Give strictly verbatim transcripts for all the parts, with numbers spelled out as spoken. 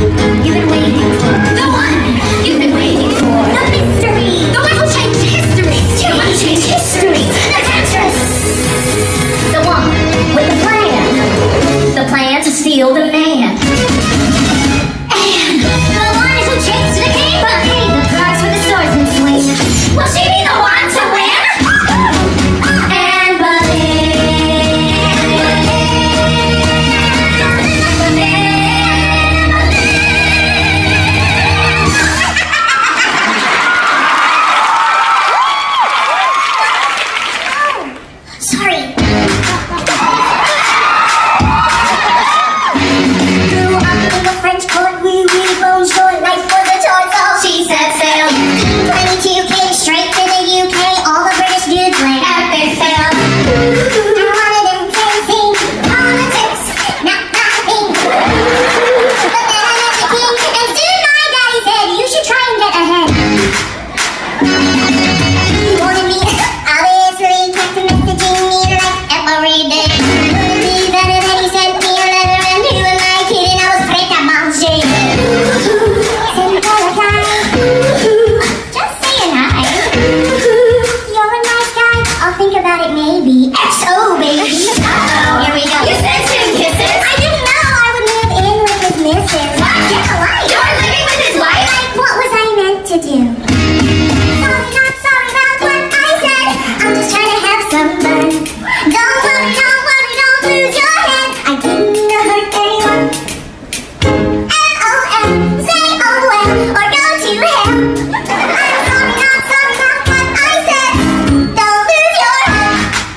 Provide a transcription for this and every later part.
you've been waiting for. The one you've been waiting for. The mystery. The one who changed history. The one who changed history. The temptress. The one with the plan. The plan to steal the man. And the one who chased the king but paid the price with the swordsman swing. Will she be the one to win? And Boleyn. Sorry. Grew up in the French court, we really bonjour, life for the torso. She set sail. twenty-two K straight to the U K, all the British dudes went epic fail. And one of them dancing politics, not my thing. But then I met the king, and soon my daddy said, you should try and get ahead. He wanted me, obviously, kept messaging me like every day. Would it be better that he sent me a letter, and who am I kidding, I was prêt-à-manger. Simple reply, just saying hi. You're a nice guy, I'll think about it maybe. X O baby. Uh-oh, here we go. You sent him kisses? I didn't know I would move in with his missus. What? Get a life. You're living with his wife? Like, what was I meant to do? Sorry, not sorry about what I said. I'm just trying to have some fun. Don't worry, don't worry, don't lose your head. I didn't mean to hurt anyone. L O L, say oh well, or go to hell. I'm sorry, not sorry about what I said. Don't lose your head.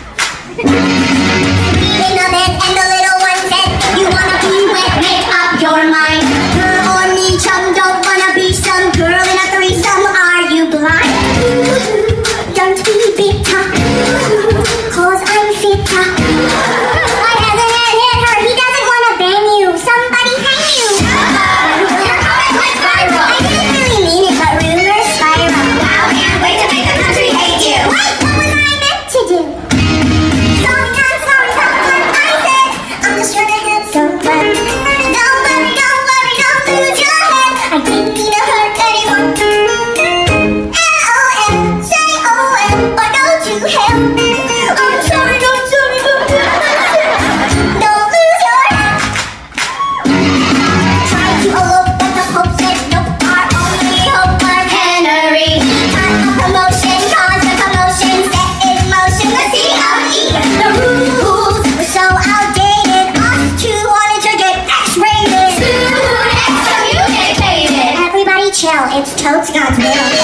Reading the bed and the little one said, you wanna be wet, make up your mind. Her or me, chum, don't wanna be some girl in a threesome. Are you blind? Don't be bitter, cause I'm fitter. Why hasn't it hit her? He doesn't wanna bang you. Somebody hang you. Your comment went viral. I didn't really mean it, but rumors spiral. Wow, man, way to make the country hate you. Wait, what was I meant to do? Sorry, not sorry about what I said. I'm just trying to have some fun. Don't worry, don't worry, don't lose your head. I didn't mean to hurt anyone. L O L, say oh well, or go to hell. I'm sorry, not sorry about what I said. Don't lose your head. Tried to elope, but the Pope said nope. Our only hope was Henry. Got a promotion, caused a commotion, set in motion the C O E. The rules were so outdated, us two wanted to get X-rated. Soon excommunicated. Everybody chill, it's totes God's will.